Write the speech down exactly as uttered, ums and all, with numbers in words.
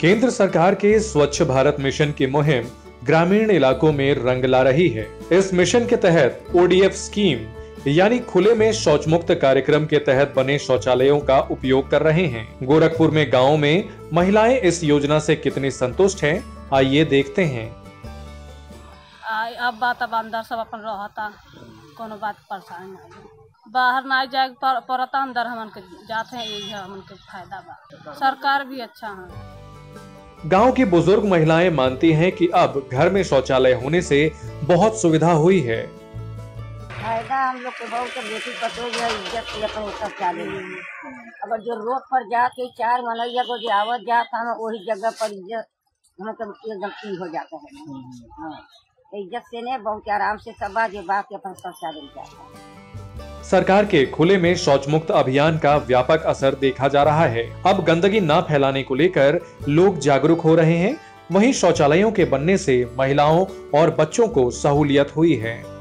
केंद्र सरकार के स्वच्छ भारत मिशन की मुहिम ग्रामीण इलाकों में रंग ला रही है। इस मिशन के तहत ओ डी एफ स्कीम यानी खुले में शौच मुक्त कार्यक्रम के तहत बने शौचालयों का उपयोग कर रहे हैं। गोरखपुर में गाँव में महिलाएं इस योजना से कितनी संतुष्ट हैं, आइए देखते हैं। अब बात अब अंदर सब अपन रहता, कोनो बात परेशानी नहीं, बाहर ना जाए पड़ता, अंदर हमन के जाते हैं, यही हमन के फायदा बा। सरकार भी अच्छा है। गांव की बुजुर्ग महिलाएं मानती हैं कि अब घर में शौचालय होने से बहुत सुविधा हुई है। फायदा हम लोग को बहुत, बेटी पतो इज्जत से अपन शौचालय। अब जो रोड पर जाके चार मनैया को जो आवत जाता है वही जगह पर इज्जत मतलब एकदम हो जाता है। हाँ, इज्जत से ने बहुत आराम से सब जो बात अपन शौचालय जाता है। सरकार के खुले में शौच मुक्त अभियान का व्यापक असर देखा जा रहा है। अब गंदगी न फैलाने को लेकर लोग जागरूक हो रहे हैं। वहीं शौचालयों के बनने से महिलाओं और बच्चों को सहूलियत हुई है।